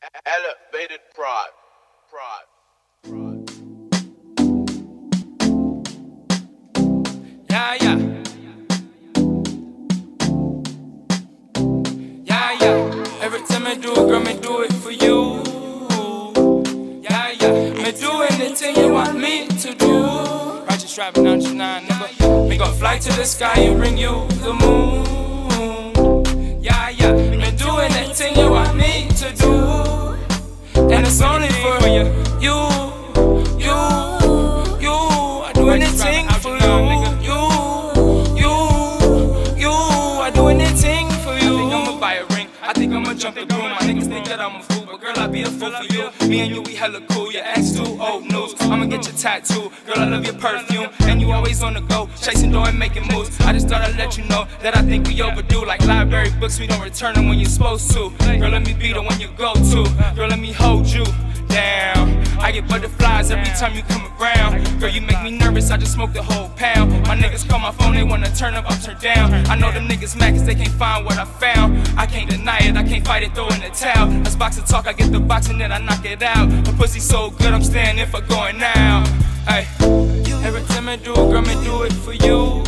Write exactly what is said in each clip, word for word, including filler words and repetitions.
Elevated prod, prod, prod. Yeah, yeah. Yeah, yeah. Every time I do it, girl, me do it for you. Yeah, yeah. Me do anything you want me to do. Righteous Rob, aLgeRNon, nigga. Me gon' fly to the sky and bring you the moon. Yeah, yeah. Me do anything you want me to do. And it's only for you, you, you, you. I do anything for you, you, you, you. I do anything for you. I think I'ma buy a ring. I think I'ma jump the broom. My niggas think that I'm a fool, but girl, I be a fool for you. Me and you, we hella cool. Your ex too old news. I'ma get your tattoo, girl. I love your perfume, and you always on the go, chasing dough and making moves. I just thought I'd let you know that I think we overdue. Like library books, we don't return them when you're supposed to. Girl, let me be the one you go to. Girl, let me hold you down. I get butterflies every time you come around. Girl, you make me nervous, I just smoked the whole pound. My niggas call my phone, they wanna turn up, I'll turn down. I know them niggas mad cause they can't find what I found. I can't deny it, I can't fight it, throw in the towel. Let's box and talk, I get the box and then I knock it out. My pussy so good, I'm standing for going now. Ay. Every time I do it, girl, me do it for you.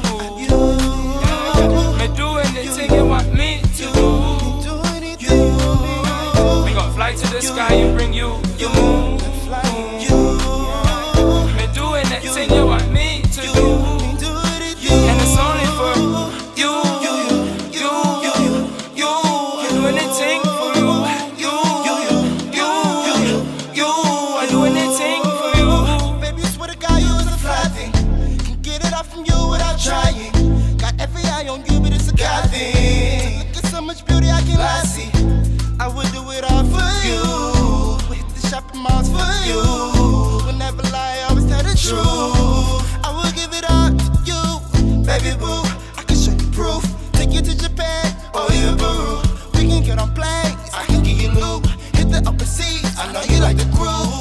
Me do anything you want me to do. We gon' fly to the sky and bring you your moon. Me do anything you want me to do. And it's only for you, you, you, you. I do anything for you, you, you, you. I do anything for you. Baby, I swear to God, you is a fly thing. Can get it off from you without trying. Got every eye on you, but it's a God thing. Look at so much beauty I can lie, see. I would do it all for you. We hit the shopping malls for you. Will never lie, always tell the truth. I will give it all to you, baby boo. I can show you proof. Take you to Japan or even Peru. We can get on planes, I can give you loot. Hit the upper seats, I know you like the groove.